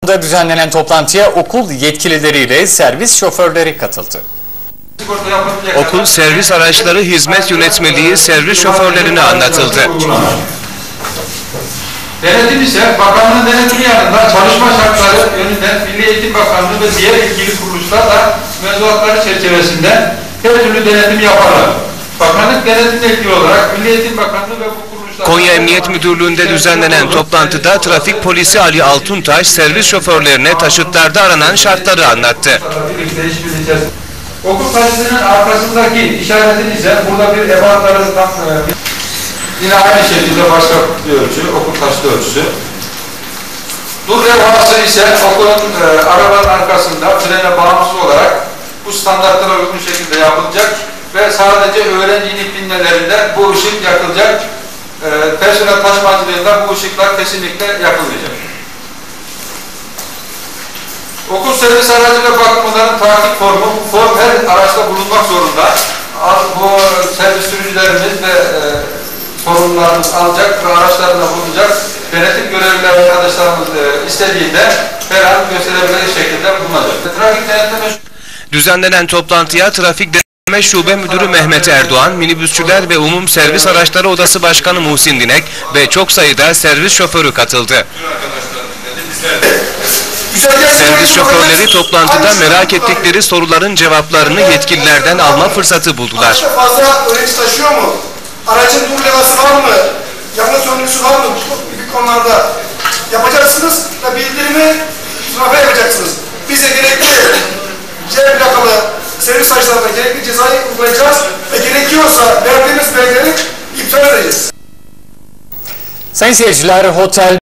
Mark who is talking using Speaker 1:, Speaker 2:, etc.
Speaker 1: Burada düzenlenen toplantıya okul yetkilileriyle servis şoförleri katıldı.
Speaker 2: Okul servis araçları hizmet yönetmeliği servis şoförlerine anlatıldı.
Speaker 3: Denetim ise bakanlığın denetimi yanında çalışma şartları yönünden Milli Eğitim Bakanlığı ve diğer ilgili kuruluşlarla mevzuatları çerçevesinde her türlü denetim yaparlar. Bakanlık denetimle ilgili olarak Milli Eğitim Bakanlığı ve bu kuruluşlar...
Speaker 2: Konya Emniyet Müdürlüğü'nde düzenlenen toplantıda trafik polisi Ali Altuntaş servis şoförlerine taşıtlarda aranan şartları anlattı.
Speaker 3: Okul taşıtının arkasındaki işaretin ise burada bir ebatları tam... Yine aynı şekilde başka bir ölçü, okul taşıtı ölçüsü. Dur levhası ise okulun arabanın arkasında frene bağımsız olarak bu standartlara uygun şekilde yapılacak ve sadece öğrenci inip binmelerinde bu ışık yakılacak. Personel taşımacılığında bu ışıklar kesinlikle yakılmayacak. Okul servis aracı ve bakımların takip formu, bu form her araçta bulunmak zorunda. Bu servis sürücülerimiz ve sorumlularımız alacak ve araçlarına bulunacak. Denetim görevlileri arkadaşlarımız istediğinde her an gösterebilecek şekilde bulunacak. Trafik denetleme...
Speaker 2: Düzenlenen toplantıya Trafik Denetleme Şube Müdürü Mehmet Erdoğan, Minibüsçüler ve Umum Servis Araçları Odası Başkanı Muhsin Dinek ve çok sayıda servis şoförü katıldı. Servis şoförleri toplantıda merak ettikleri soruların cevaplarını yetkililerden alma fırsatı buldular.
Speaker 4: Fazla öğrenci taşıyor mu? Aracın dur levhası var mı? Yanma söndürücüsü var mı? Bu gibi konularda yapacaksınız ve bildirimi trafiğe yapacaksınız. Bize gerekli C plakalı servis araçlarına gerekli cezayı uygulayacağız ve gerekiyorsa verdiğimiz belgeleri iptal edeceğiz.
Speaker 1: Sayın seyirciler, Hotel